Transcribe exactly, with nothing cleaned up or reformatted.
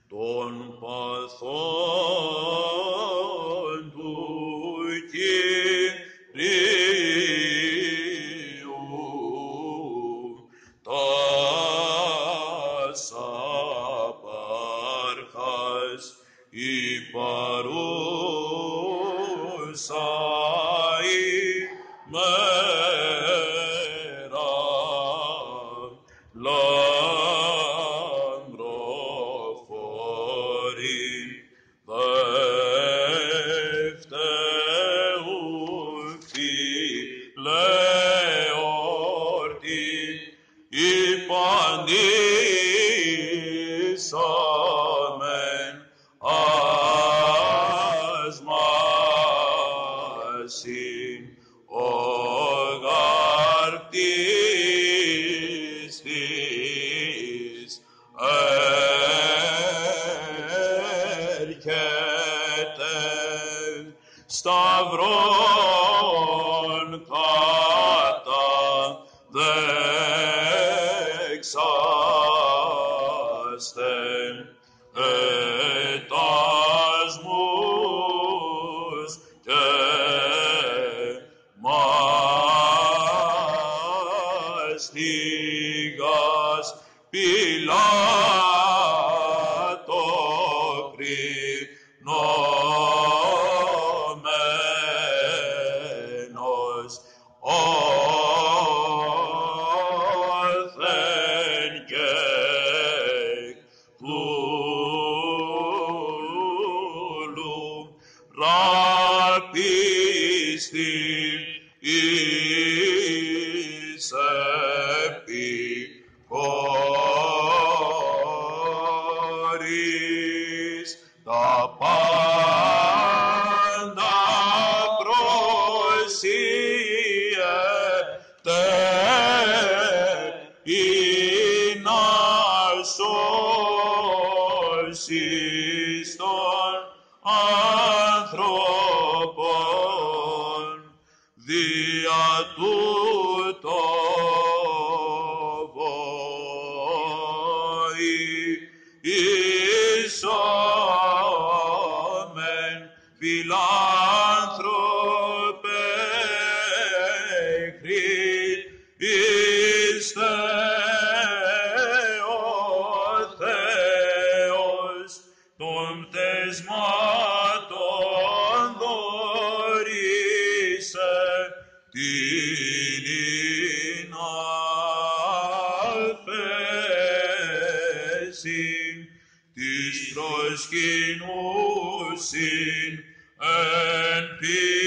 των παθών του Κυρίου, τας απάρχας η παρούσα ημέρα, λαμπροφόρη δευτεού φιλεόρτη, υπαντήσαμεν ασμάσιν ο γαρτίστης έρχεται σταυρόν κατά δεξάστεν ετασμούς και μάστιγας Πιλάτο κρινόμενος όθεν και πλούλου ραπίστην εις επικόρης τα πάντα προσίεται ή να σώσεις των ανθρώπων δια τούτο βοηθήσομεν φιλάνθρωπε Χριστέ ο Θεός των πτεσμάτων δωρίσε την αφέσιν της προσκυνούσιν εν